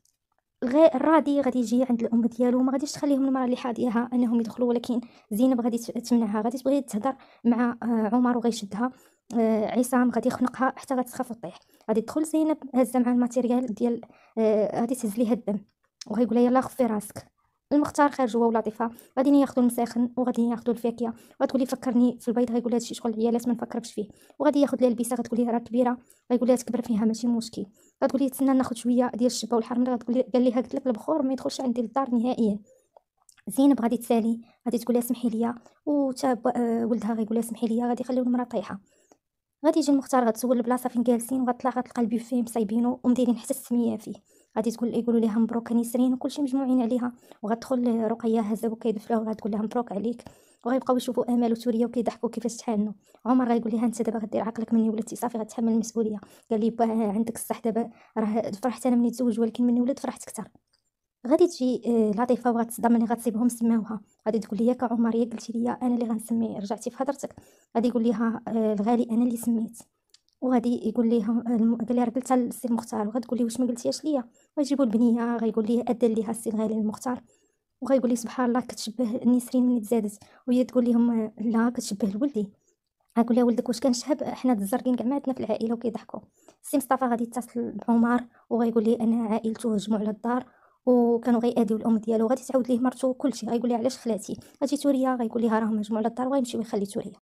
غي الرادي غادي يجي عند الام ديالو. ما غاديش تخليهم المراه اللي حاضيها انهم يدخلوا، ولكن زينب غادي ت- تمنعها. غادي تبغي تهضر مع آه، عمر وغيشدها. آه، عصام غادي يخنقها حتى غتسخف وطيح. غادي تدخل زينب هازه مع الماتيريال ديال آه، غادي تهز ليها الدم. وغيقول لها يلا خفي راسك. المختار خارج هو ولطيفه. غادي ياخذوا المساخن وغادي ياخذوا الفاكهه. وغتقول لي فكرني في البيض. غيقول لها هادشي شغل العيالات ما نفكركش فيه. وغادي ياخذ لها البيسه. غتقول لي راه كبيره. غيقول لها تكبر فيها ماشي مشكل. غتقول لي تسنى ناخذ شويه ديال الشبه والحرمل. غتقول لي قال ليها قلت لك البخور ما يدخلش عندي للدار نهائيا. زينب غادي تسالي. غادي تقول لها سمحي لي. وتا ب- آه، ولدها غيقول لها سمحي لي. غادي يخليو المراه طايحه. غادي يجي المختار. غتسول البلاصه فين جالسين. وغتطلع غتلقى البوفيه مصايبينو ومديرين حتى السميه فيه. غادي تقول يقولوا ليها مبروك نسرين وكلشي مجموعين عليها. وغتدخل رقيه هازه وكيدفلها. وغتقول لها مبروك عليك. وغيبقاو يشوفوا امال وتوريه وكيضحكوا كيفاش تحانوا. عمر غيقول لها انت دابا غدير عقلك مني ولدتي صافي غتحمل المسؤوليه. قال لي با عندك الصح دابا راه فرحت انا مني تزوج، ولكن مني ولد فرحت كثر. غادي تجي آه، لطيفه وغتصدم ملي غتصيبهم سماوها. غادي تقول لي ياك عمر يا قلتي لي انا اللي غنسمي رجعتي في هضرتك. غادي يقول ليها آه، الغالي انا اللي سميت. وغادي يقول ليها الم- قال لها راه قلتها للسي المختار. وغتقول لي واش ما قلتيهاش ليا. غيجيبوا البنيه. غيقول لي ادى ليها السي الغالي المختار. وغيقول لي سبحان الله كتشبه نسرين ملي تزادت. وهي تقول لهم آه، لا كتشبه لولدي. غنقول لها ولدك واش كان شهب حنا الزرقين كاع ما عندنا في العائله. وكيضحكوا. السي مصطفى غادي يتصل بعمر وغيقول لي انا عائلته هجموا على الدار وكانوا غيأذيو الأم ديالو، غادي تعاود ليه مرتو كلشي، غيقول لها علاش خلعتي، غتجي توريا غيقول لها راه مجموع للدار وغيمشي ويخلي توريا.